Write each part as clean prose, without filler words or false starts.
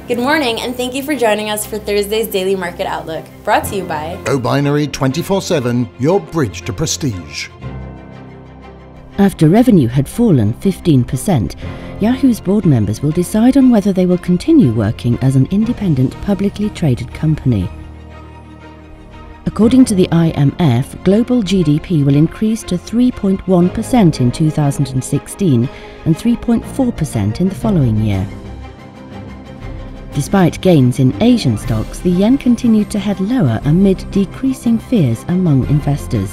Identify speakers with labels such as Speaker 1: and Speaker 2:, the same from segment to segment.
Speaker 1: Good morning, and thank you for joining us for Thursday's Daily Market Outlook, brought to you by
Speaker 2: GoBinary 24/7, your bridge to prestige.
Speaker 3: After revenue had fallen 15%, Yahoo's board members will decide on whether they will continue working as an independent publicly traded company. According to the IMF, global GDP will increase to 3.1% in 2016 and 3.4% in the following year. Despite gains in Asian stocks, the yen continued to head lower amid decreasing fears among investors.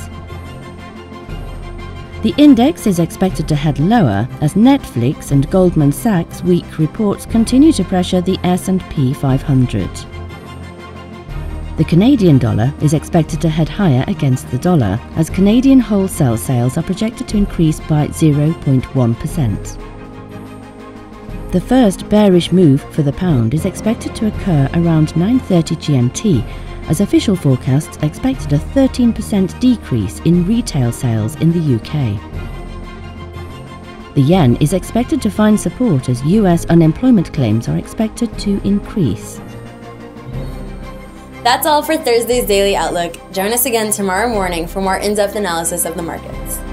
Speaker 3: The index is expected to head lower as Netflix and Goldman Sachs' weak reports continue to pressure the S&P 500. The Canadian dollar is expected to head higher against the dollar as Canadian wholesale sales are projected to increase by 0.1%. The first bearish move for the pound is expected to occur around 9:30 GMT, as official forecasts expected a 13% decrease in retail sales in the UK. The yen is expected to find support as US unemployment claims are expected to increase.
Speaker 1: That's all for Thursday's Daily Outlook. Join us again tomorrow morning for more in-depth analysis of the markets.